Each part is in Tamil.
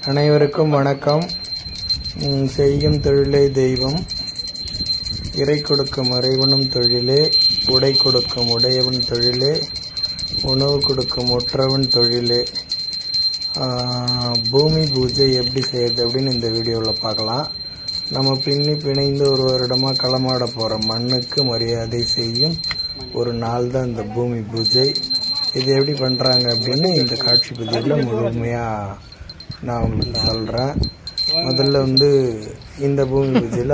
அனைவருக்கும் வணக்கம். செய்யும் தொழிலே தெய்வம், இறை கொடுக்கும் இறைவனும் தொழிலே, உடை கொடுக்கும் உடையவன் தொழிலே, உணவு கொடுக்கும் ஒற்றவன் தொழிலே. பூமி பூஜை எப்படி செய்யுது அப்படின்னு இந்த வீடியோவில் பார்க்கலாம். நம்ம பிணைந்து ஒரு வருடமாக களமாட போகிற மண்ணுக்கு மரியாதை செய்யும் ஒரு நாள் தான் இந்த பூமி பூஜை. இது எப்படி பண்ணுறாங்க அப்படின்னு இந்த காட்சி பதிவில் முழுமையாக நான் உங்களுக்கு சொல்கிறேன். முதல்ல இந்த பூமி பூஜையில்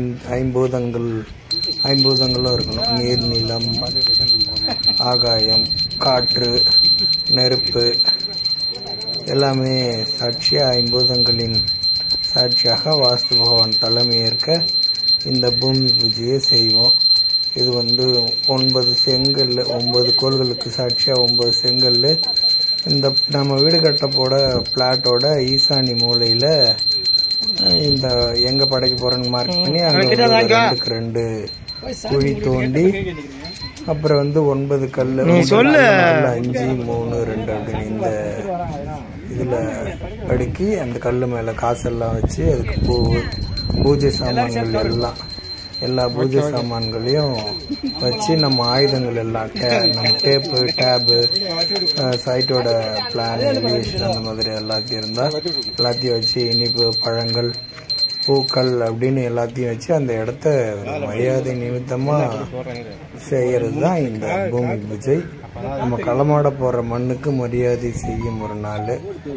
ஐம்பூதங்களும் இருக்கணும். நீர், நிலம், ஆகாயம், காற்று, நெருப்பு எல்லாமே சாட்சியாக ஐம்பூதங்களின் சாட்சியாக வாஸ்து பகவான் தலைமையேற்க இந்த பூமி பூஜையை செய்வோம். இது 9 செங்கல், 9 கோள்களுக்கு சாட்சியாக 9 செங்கல். இந்த நம்ம வீடு கட்ட போட பிளாட்டோட ஈசானி மூலையில் இந்த எங்கே படைக்க போகிறோன்னு மார்க் பண்ணி அங்கே 2 குழி தோண்டி அப்புறம் 9 கல் 5, 3, 2 அப்படின்னு இந்த இதில் அடுக்கி அந்த கல் மேலே காசெல்லாம் வச்சு அதுக்கு பூஜை சாமான்கள் எல்லா பூஜை சாமான்களையும் வச்சு நம்ம ஆயுதங்கள் எல்லாம் நம்ம டேப்பு, டேபு, சைட்டோட பிளான், எலிவேஷன் அந்த மாதிரி எல்லாத்தையும் இருந்தால் எல்லாத்தையும் வச்சு இனிப்பு, பழங்கள், பூக்கள் அப்படின்னு எல்லாத்தையும் வச்சு அந்த இடத்த மரியாதை நிமித்தமாக செய்கிறது தான் இந்த பூமி பூஜை. நம்ம களமாட போகிற மண்ணுக்கு மரியாதை செய்யும் ஒரு நாள்.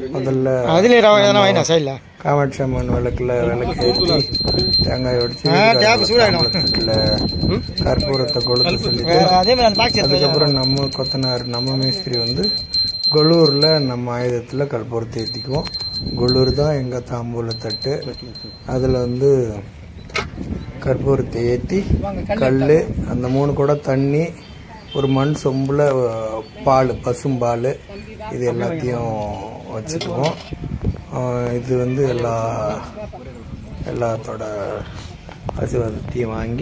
முதல்ல காமாட்சி அம்மன் விளக்குல விளக்கு ஏற்றி தேங்காய் உடைச்சு கற்பூரத்தை கொளுத்து சொல்லிட்டு அதுக்கப்புறம் நம்ம கொத்தனார், நம்ம மேஸ்திரி கொள்ளூரில் நம்ம ஆயுதத்தில் கற்பூரத்தை ஏற்றிக்குவோம். கொள்ளூர் தான் எங்கள் தாம்பூல தட்டு. அதில் கற்பூரத்தை ஏற்றி கல், அந்த 3 குடம் தண்ணி, ஒரு மண் சொம்பில் பால், பசும்பால், இது எல்லாத்தையும் வச்சுக்குவோம். இது எல்லாத்தோட ஆசீர்வாதத்தையும் வாங்கி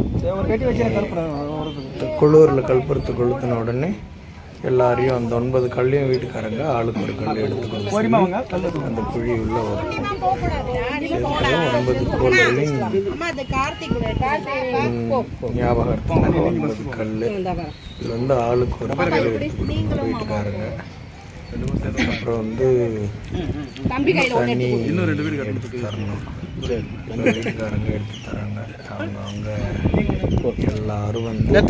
குளூரில் கற்பூரத்தை கொளுத்தின உடனே எல்லாரையும் அந்த 9 கல்லையும் வீட்டுக்காரங்க ஆளுக்கு ஒரு கல் எடுத்துக்கொண்டு அந்த குழி உள்ள வரும். 9 கோள்களையும் ஞாபகத்துக்கு 9 கல். இது ஆளுக்கு ஒரு கல் எடுத்துக்கொண்டு வீட்டுக்காரங்க. அதுக்கப்புறம் தண்ணி எடுத்து தரணும். வீட்டுக்காரங்க எடுத்து தராங்க. அவங்க எல்லாரும்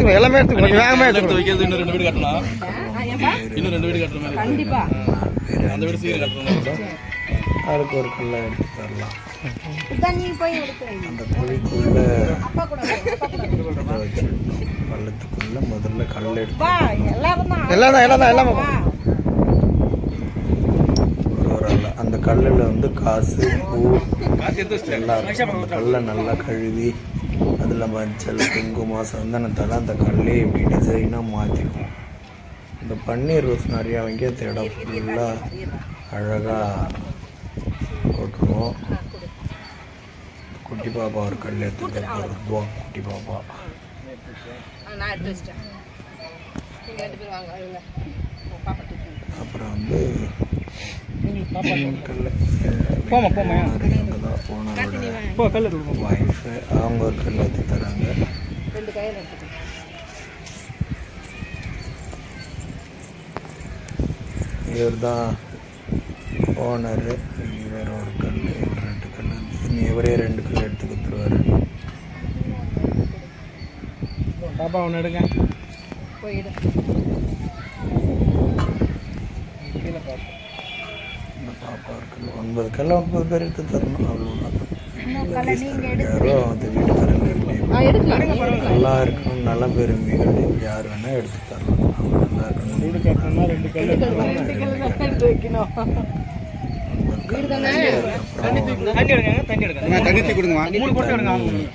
ஆளுக்கு ஒரு கல்லை எடுத்து தரலாம். அந்த குழிக்குள்ள வச்சிடணும். பள்ளத்துக்குள்ள முதல்ல கல் எடுத்து அந்த கல்லில் காசு, பூ எல்லாம் இருக்கும். அந்த கல்லை நல்லா கழுவி அதில் மஞ்சள், குங்குமம், சந்தனத்தால் அந்த கல்லே இப்படி டிசைனாக மாற்றிக்குவோம். இந்த பன்னீர் ரோஸ் நிறையா வாங்கி அந்த இடம் ஃபுல்லாக அழகாக போட்டுருவோம். குட்டி பாப்பா ஒரு கல் எடுத்துக்கிறோம். குட்டி பாப்பா அப்புறம் ஒய்ஃபு அவங்க ஒரு கல் எடுத்து தராங்க. இவர் தான் ஓனரு. வேற ஒரு கல், 2 கல், இவரே 2 கல் எடுத்து கொடுத்துருவாரு. பாப்பா ஒன்று எடுங்க. பாப்பா இருக்கு 9 கல் 9 பேர் எடுத்து தரணும். அவ்வளோதான். யாரோ அந்த வீட்டுக்காரங்க நல்லா இருக்கணும், நல்ல பெருமைகள் யார் வேணால் எடுத்து தரலாம். அவங்க நல்லா இருக்கணும்.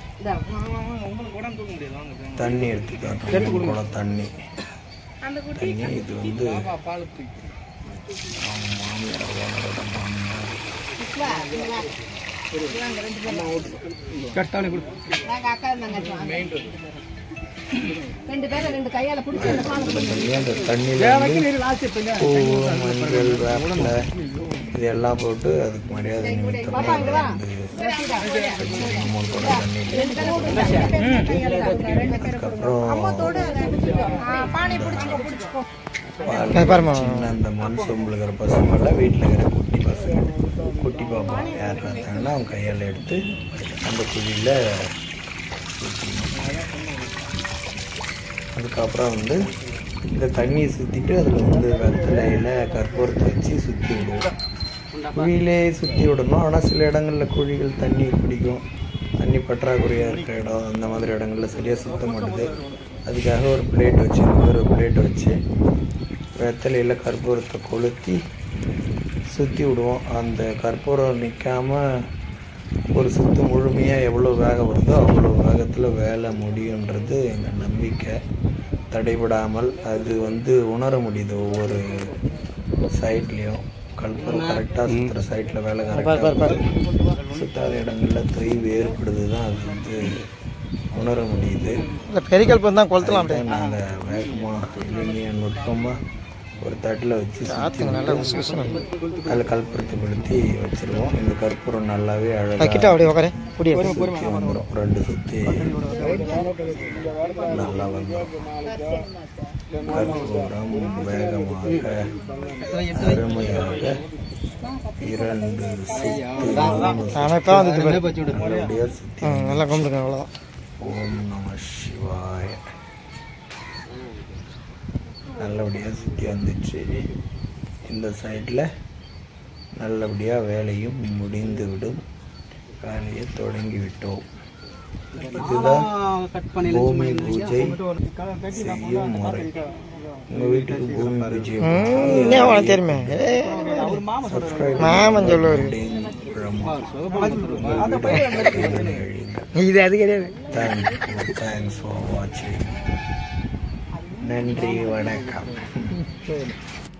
தண்ணி எடுத்து தரணும். தண்ணி இது அவங்க மாமியார், ஓனரோட மாமியார். தண்ணியில் பூ, மஞ்சள், வேப்பிலை இதெல்லாம் போட்டு அதுக்கு மரியாதை நிமித்தமாக வந்து அதுக்கப்புறம் சின்ன அந்த மண் சொம்பில் இருக்கிற பசங்கள்லாம் வீட்டில் இருக்கிற குட்டி பசங்க குட்டி பாப்பா யார் இருந்தாங்கன்னா அவங்க கையால் எடுத்து அந்த குழியில் ஊற்றிக்கணும். அதுக்கப்புறம் வந்து இந்த தண்ணியை சுற்றிட்டு அதில் வந்து வெத்தலையில் கற்பூரத்தை வச்சு சுற்றி விடுவோம். குழியிலே சுற்றி விடணும். ஆனால் சில இடங்களில் குழிகள் தண்ணி பிடிக்கும், தண்ணி பற்றாக்குறையாக இருக்கிற இடம், அந்த மாதிரி இடங்களில் சரியாக சுத்த மாட்டுது. அதுக்காக ஒரு பிளேட் வச்சு ஒரு பிளேட்டை வச்சு வெத்தலையில் கற்பூரத்தை கொளுத்தி சுற்றி விடுவோம். அந்த கற்பூரம் நிற்காமல் ஒரு சுற்று முழுமையாக எவ்வளோ வேகம் வருதோ அவ்வளோ வேகத்தில் வேலை முடியுன்றது எங்கள் நம்பிக்கை. தடைபடாமல் அது வந்து உணர முடியுது. ஒவ்வொரு சைட்லேயும் கற்பூரம் கரெக்டாக சுற்றுற சைட்டில் வேலை கரெக்டாக சுற்றாத இடங்களில் தொய்வு ஏற்படுது தான் அது வந்து உணர முடியுது. பெரிய கல்பம் தான் கொளுத்தலாம். நாங்கள் வேகமாக எளிமையாக நுட்பமாக ஒரு தட்டில் வச்சு அதில் கற்பூரத்தை படுத்தி வச்சுருவோம். இந்த கற்பூரம் நல்லாவே அழகாக வந்துடும். 2 சுற்றி நல்லா வந்துடும். கற்பூரம் வேகமாக அருமையாக 2 சுற்றி நல்லா கும்பிடுங்க. அவ்வளோதான். ஓம் நம சிவாய. நல்லபடியாக சுற்றி வந்துச்சு. இந்த சைடில் நல்லபடியாக வேலையும் முடிந்துவிடும். வேலையை தொடங்கிவிட்டோம். இதுதான் பூமி பூஜை செய்யும் முறை. உங்கள் வீட்டுக்கு பூமி பூஜை தெரியுமே. இது அது கிடையாது. தேங்க்ஸ் ஃபார் வாட்சிங். நன்றி, வணக்கம்.